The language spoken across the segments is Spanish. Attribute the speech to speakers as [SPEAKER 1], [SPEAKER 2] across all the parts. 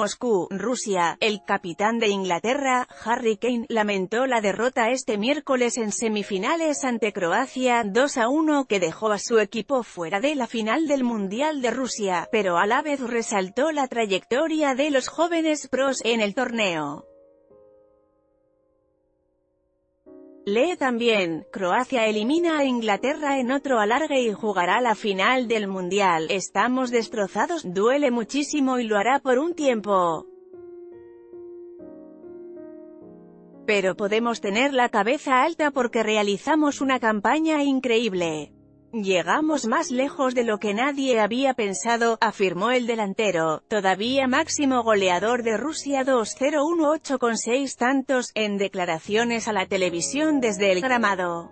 [SPEAKER 1] Moscú, Rusia. El capitán de Inglaterra, Harry Kane, lamentó la derrota este miércoles en semifinales ante Croacia, 2-1, que dejó a su equipo fuera de la final del Mundial de Rusia, pero a la vez resaltó la trayectoria de los jóvenes pros en el torneo. Lee también, Croacia elimina a Inglaterra en otro alargue y jugará la final del Mundial. Estamos destrozados, duele muchísimo y lo hará por un tiempo. Pero podemos tener la cabeza alta porque realizamos una campaña increíble. Llegamos más lejos de lo que nadie había pensado, afirmó el delantero, todavía máximo goleador de Rusia 2018 con 6 tantos, en declaraciones a la televisión desde el gramado.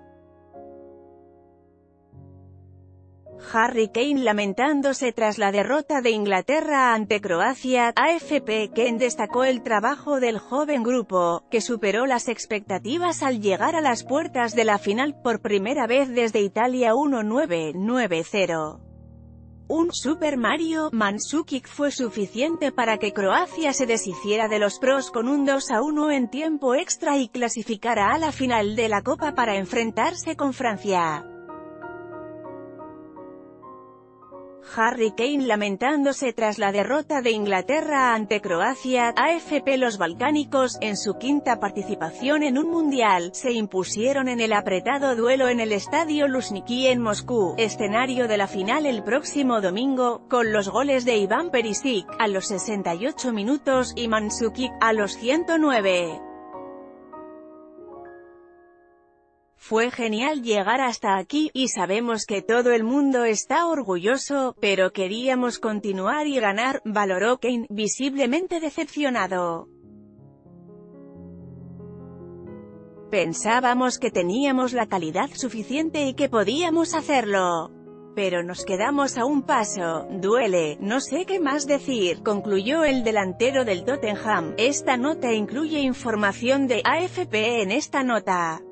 [SPEAKER 1] Harry Kane lamentándose tras la derrota de Inglaterra ante Croacia. AFP. Kane destacó el trabajo del joven grupo, que superó las expectativas al llegar a las puertas de la final por primera vez desde Italia 1990. Un Super Mario Mandzukic fue suficiente para que Croacia se deshiciera de los pros con un 2-1 en tiempo extra y clasificara a la final de la Copa para enfrentarse con Francia. Harry Kane lamentándose tras la derrota de Inglaterra ante Croacia. AFP. Los balcánicos, en su quinta participación en un mundial, se impusieron en el apretado duelo en el estadio Luzhniki en Moscú, escenario de la final el próximo domingo, con los goles de Ivan Perisic, a los 68 minutos, y Mandzukic, a los 109. Fue genial llegar hasta aquí, y sabemos que todo el mundo está orgulloso, pero queríamos continuar y ganar, valoró Kane, visiblemente decepcionado. Pensábamos que teníamos la calidad suficiente y que podíamos hacerlo. Pero nos quedamos a un paso, duele, no sé qué más decir, concluyó el delantero del Tottenham. Esta nota incluye información de AFP. En esta nota